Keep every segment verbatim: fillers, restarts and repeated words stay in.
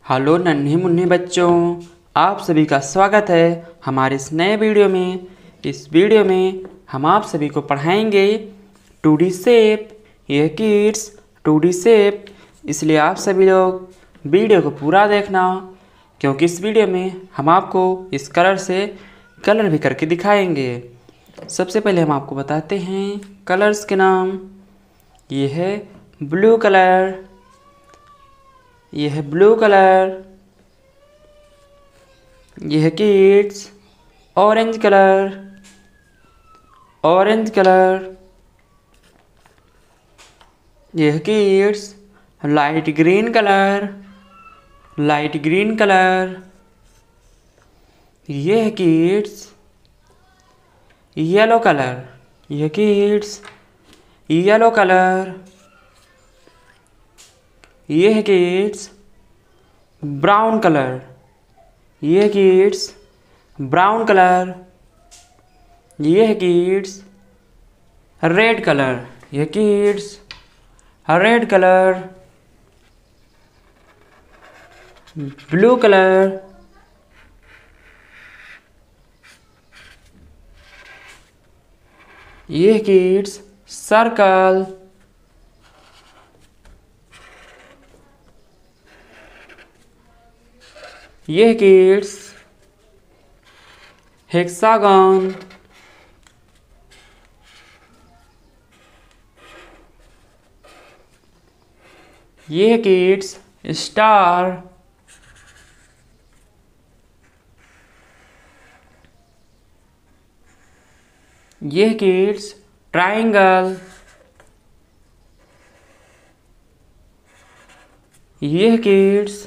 Hello नन्हे मुन्ने बच्चों, आप सभी का स्वागत है हमारे इस नए वीडियो में। इस वीडियो में हम आप सभी को पढ़ाएंगे टू डी शेप। यह किड्स टू डी शेप, इसलिए आप सभी लोग वीडियो को पूरा देखना, क्योंकि इस वीडियो में हम आपको इस कलर से कलर भी करके दिखाएंगे। सबसे पहले हम आपको बताते हैं कलर्स के नाम। ये है ब्लू कलर, यह है ब्लू कलर। यह है kids orange colour, orange colour. यह है kids light green colour, light green colour. यह है किड्स येलो कलर, यह किड्स येलो कलर। ये है किड्स ब्राउन कलर, ये है किड्स ब्राउन कलर। ये है किड्स रेड कलर, ये kids red colour. Blue colour, ये है किड्स सर्कल। ये किड्स हेक्सागन। ये किड्स स्टार। ये किड्स ट्रायंगल। ये किड्स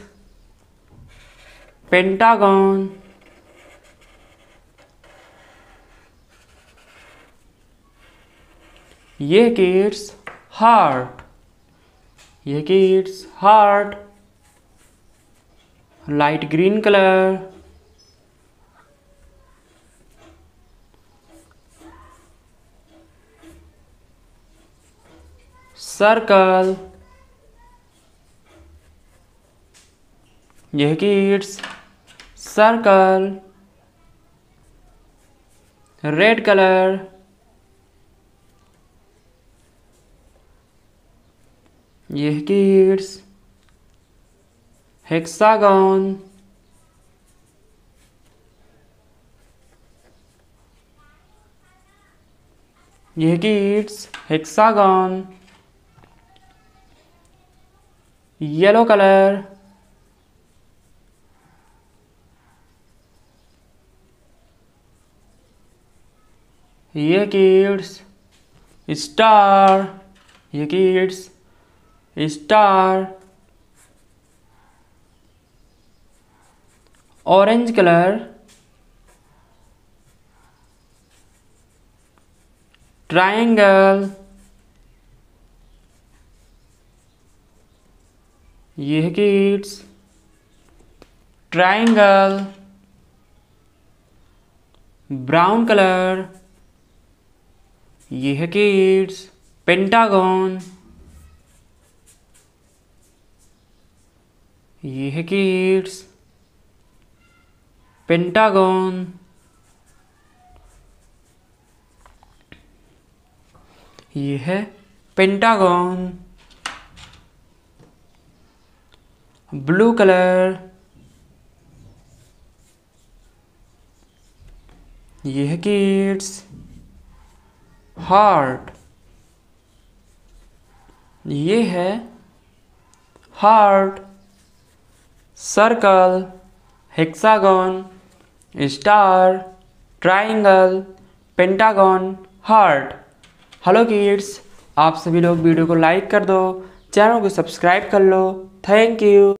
पेंटागन। ये किड्स हार्ट, ये kids heart. Light green colour. Circle. यह किड्स सर्कल। Red colour. यह किड्स हेक्सागन। यह किड्स हेक्सागन। Yellow colour. ये किड्स स्टार, ये kids star. Orange colour. Triangle. ये किड्स ट्रायंगल। Brown colour. ये है किड्स पेंटागन। ये है किड्स पेंटागन। ये है पेंटागन। Blue colour. ये है किड्स हार्ट। ये है heart. Circle, hexagon, star, triangle, pentagon, heart. Hello kids, आप सभी लोग वीडियो को लाइक कर दो, चैनल को सब्सक्राइब कर लो। Thank you.